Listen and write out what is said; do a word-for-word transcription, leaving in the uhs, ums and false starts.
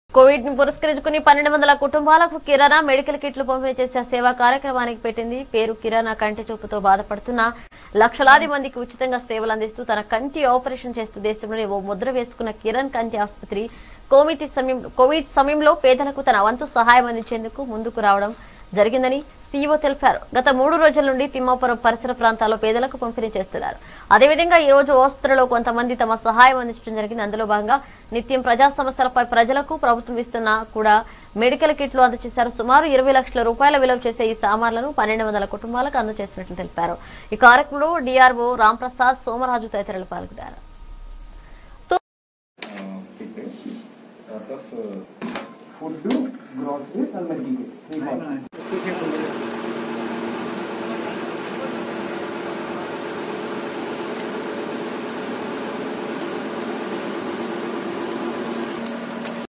Covid ని పురస్కరించుకుని పన్నెండు వందల కుటుంబాలకు కిరాణా మెడికల్ కిట్లు పంపిణీ చేసే సేవా కార్యక్రమానికి పెట్టింది పేరు. కిరాణా కంటి చూపుతో బాధపడుతున్న లక్షలాది మందికి ఉచితంగా సేవలు అందిస్తూ తన కంటి ఆపరేషన్ చేస్తూ దేశంలోనే ఓ ముద్ర వేసుకున్న కిరణ్ కంటి ఆసుపత్రి కోవిడ్ సమయంలో కోవిడ్ సమయంలో పేదలకు తన వంతు సహాయం అందించేందుకు ముందుకు రావడం జరిగిందని సీఈఓ తెలిపారు. గత మూడు రోజుల నుండి తిమ్మాపురం పరిసర ప్రాంతాల్లో పేదలకు పంపిణీ చేస్తున్నారు. అదేవిధంగా ఈ రోజు ఆసుపత్రిలో కొంతమంది తమ సహాయం అందించడం జరిగింది. అందులో భాగంగా నిత్యం ప్రజా సమస్యలపై ప్రజలకు ప్రభుత్వం ఇస్తున్న కూడా మెడికల్ కిట్లు అందజేశారు. సుమారు ఇరవై లక్షల రూపాయల విలువ చేసే ఈ సామాన్లను పన్నెండు వందల కుటుంబాలకు అందజేసినట్లు తెలిపారు. ఈ కార్యక్రమంలో డిఆర్ఓ రాంప్రసాద్, సోమరాజు తదితరులు పాల్గొన్నారు. Food, groceries and medical.